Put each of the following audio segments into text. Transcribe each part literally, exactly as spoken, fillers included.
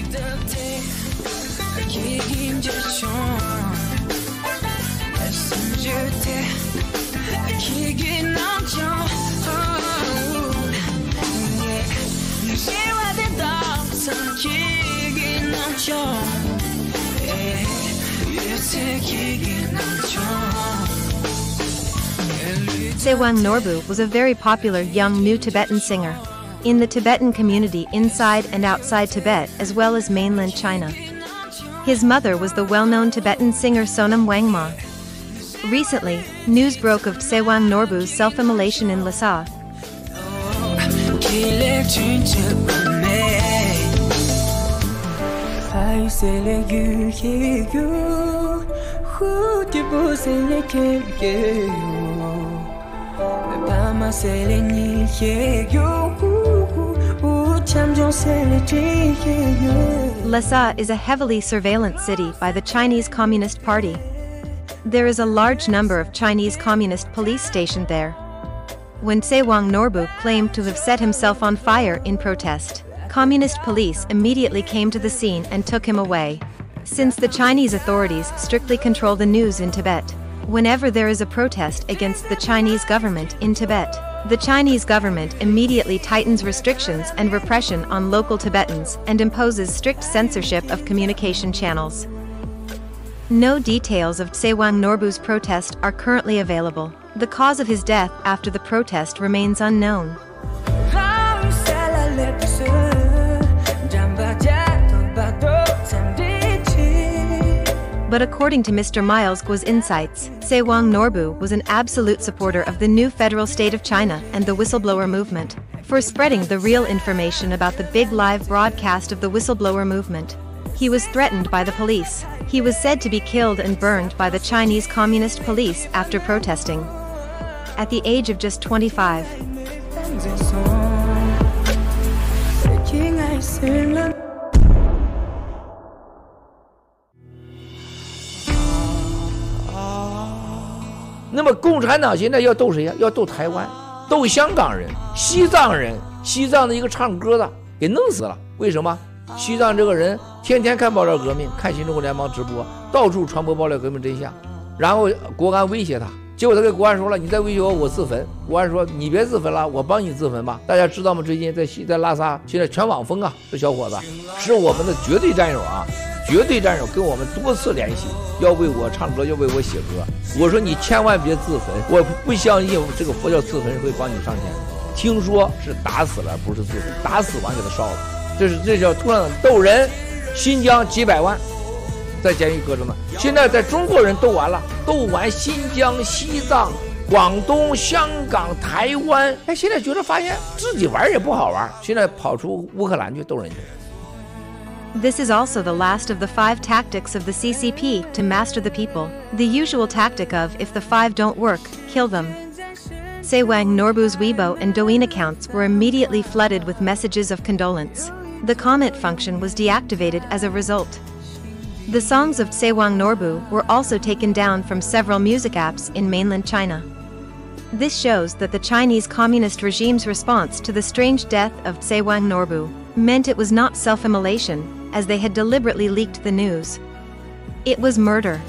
Sewang Norbu was a very popular young new Tibetan singer in the Tibetan community inside and outside Tibet as well as mainland China. His mother was the well-known Tibetan singer Sonam Wangma. Recently, news broke of Sewang Norbu's self-immolation in Lhasa. Lhasa is a heavily surveillance city by the Chinese Communist Party. There is a large number of Chinese Communist police stationed there. When Sewang Norbu claimed to have set himself on fire in protest, Communist police immediately came to the scene and took him away. Since the Chinese authorities strictly control the news in Tibet, whenever there is a protest against the Chinese government in Tibet, the Chinese government immediately tightens restrictions and repression on local Tibetans and imposes strict censorship of communication channels. No details of Sewang Norbu's protest are currently available. The cause of his death after the protest remains unknown. But according to Mister Miles Guo's insights, Sewang Norbu was an absolute supporter of the new federal state of China and the whistleblower movement, for spreading the real information about the big live broadcast of the whistleblower movement. He was threatened by the police. He was said to be killed and burned by the Chinese Communist police after protesting. At the age of just twenty-five. 那么共产党现在要斗谁呀？要斗台湾，斗香港人、西藏人。西藏的一个唱歌的给弄死了，为什么？西藏这个人天天看爆料革命，看新中国联邦直播，到处传播爆料革命真相，然后国安威胁他，结果他跟国安说了：“你再威胁我，我自焚。”国安说：“你别自焚了，我帮你自焚吧。”大家知道吗？最近在西在拉萨，现在全网封啊，这小伙子是我们的绝对战友啊。绝对战友跟我们多次联系，要为我唱歌，要为我写歌。我说你千万别自焚，我不相信这个佛教自焚会帮你上天。听说是打死了，不是自焚，打死完给他烧了。这是这叫共产党斗人。新疆几百万在监狱搁着呢，现在在中国人斗完了，斗完新疆、西藏、广东、香港、台湾，哎，现在觉得发现自己玩也不好玩，现在跑出乌克兰去斗人去。 This is also the last of the five tactics of the C C P to master the people. The usual tactic of, if the five don't work, kill them. Sewang Norbu's Weibo and Douyin accounts were immediately flooded with messages of condolence. The comment function was deactivated as a result. The songs of Sewang Norbu were also taken down from several music apps in mainland China. This shows that the Chinese Communist regime's response to the strange death of Sewang Norbu meant it was not self-immolation, as they had deliberately leaked the news. It was murder.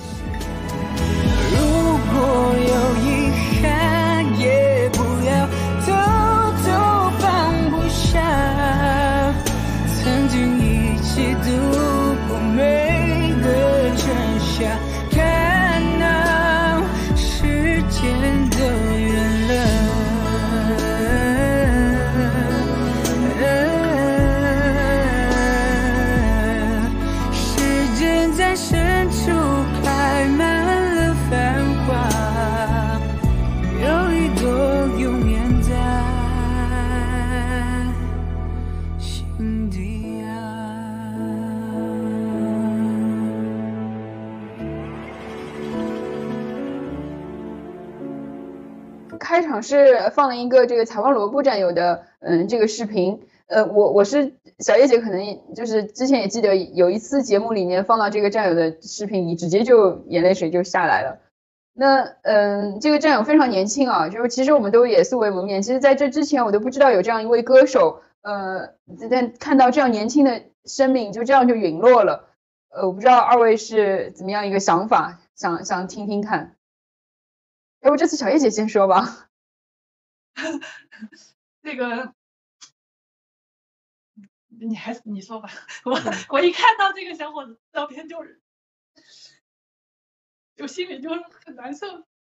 开场是放了一个这个采访罗布战友的嗯这个视频，呃我我是小叶姐可能就是之前也记得有一次节目里面放到这个战友的视频，你直接就眼泪水就下来了。那嗯这个战友非常年轻啊，就是其实我们都也素未谋面，其实在这之前我都不知道有这样一位歌手， 呃，但看到这样年轻的生命就这样就陨落了，呃，我不知道二位是怎么样一个想法，想想听听看。要不这次小叶姐先说吧。 这个，你还是你说吧。我我一看到这个小伙子照片就是，就心里就很难受。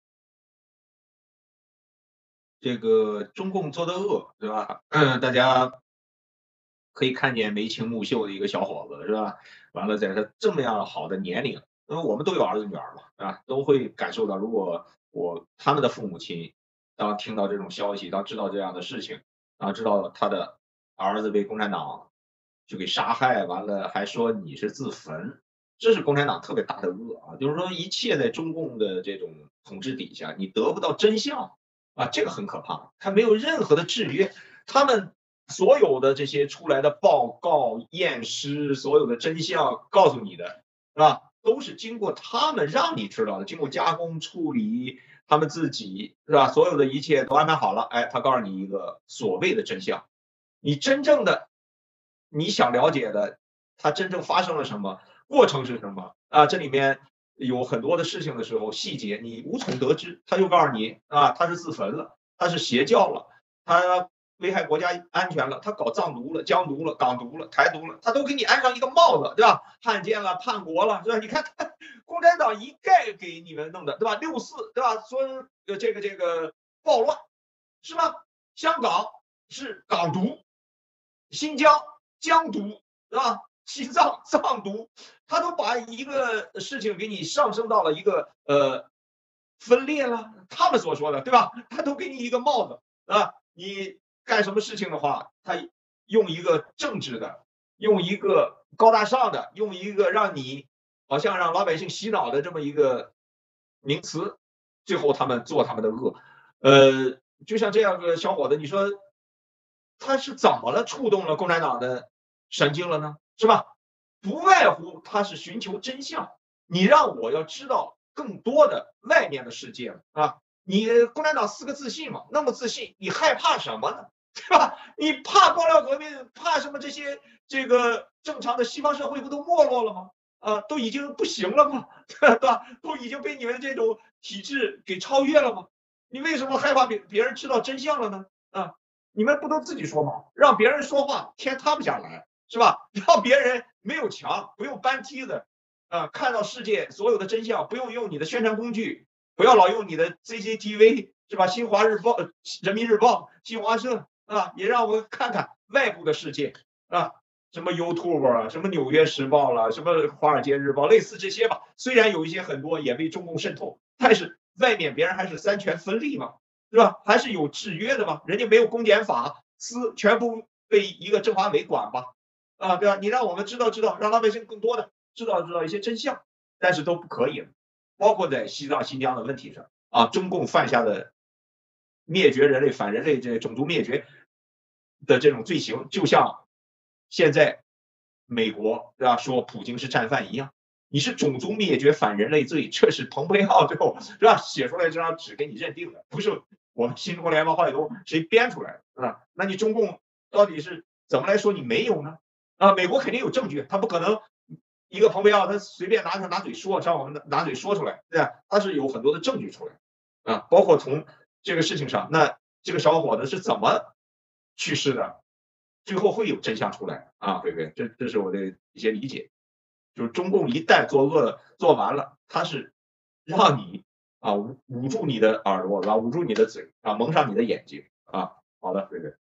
这个中共做的恶，对吧？嗯，大家可以看见眉清目秀的一个小伙子，是吧？完了，在他这么样好的年龄，因为我们都有儿子女儿嘛，啊，都会感受到，如果我他们的父母亲当听到这种消息，当知道这样的事情，啊，知道他的儿子被共产党就给杀害，完了还说你是自焚，这是共产党特别大的恶啊！就是说，一切在中共的这种统治底下，你得不到真相。啊，这个很可怕，他没有任何的制约，他们所有的这些出来的报告、验尸，所有的真相告诉你的，是吧？都是经过他们让你知道的，经过加工处理，他们自己是吧？所有的一切都安排好了，哎，他告诉你一个所谓的真相，你真正的你想了解的，它真正发生了什么，过程是什么啊？这里面。有很多的事情的时候，细节你无从得知，他就告诉你啊，他是自焚了，他是邪教了，他危害国家安全了，他搞藏独了、疆独了、港独了、台独了，他都给你安上一个帽子，对吧？汉奸了、叛国了，是吧？你看，共产党一概给你们弄的，对吧？六四，对吧？说这个这个暴乱，是吧？香港是港独，新疆疆独，是吧？西藏藏独，他都把一个事情给你上升到了一个呃分裂了，他们所说的，对吧？他都给你一个帽子啊，你干什么事情的话，他用一个政治的，用一个高大上的，用一个让你好像让老百姓洗脑的这么一个名词，最后他们做他们的恶。呃，就像这样个小伙子，你说他是怎么了触动了共产党的神经了呢？是吧？不外乎他是寻求真相，你让我要知道更多的外面的世界啊！你共产党四个自信嘛，那么自信，你害怕什么呢？对吧？你怕爆料革命，怕什么？这些这个正常的西方社会不都没落了吗？啊，都已经不行了吗？对吧？都已经被你们这种体制给超越了吗？你为什么害怕别别人知道真相了呢？啊，你们不都自己说吗？让别人说话，天塌不下来。是吧？让别人没有墙，不用搬梯子，啊、呃，看到世界所有的真相，不用用你的宣传工具，不要老用你的 C C T V 是吧？新华日报、人民日报、新华社啊，也让我看看外部的世界啊，什么 YouTube 啊，什么纽约时报啦、啊，什么华尔街日报，类似这些吧。虽然有一些很多也被中共渗透，但是外面别人还是三权分立嘛，是吧？还是有制约的嘛，人家没有公检法司全部被一个政法委管吧。啊，对吧？你让我们知道知道，让老百姓更多的知道知道一些真相，但是都不可以了。包括在西藏、新疆的问题上啊，中共犯下的灭绝人类、反人类、这种族灭绝的这种罪行，就像现在美国对吧说普京是战犯一样，你是种族灭绝、反人类罪，这是蓬佩奥最后是吧写出来这张纸给你认定的，不是我们新中国联邦话语通谁编出来的啊？那你中共到底是怎么来说你没有呢？啊，美国肯定有证据，他不可能一个蓬佩奥他随便拿拿嘴说，让我们拿嘴说出来，对吧？他是有很多的证据出来，啊，包括从这个事情上，那这个小伙子是怎么去世的，最后会有真相出来啊，对不对？这这是我的一些理解，就是中共一旦作恶做完了，他是让你啊捂捂住你的耳朵，然后捂住你的嘴啊，蒙上你的眼睛啊，好的，对对。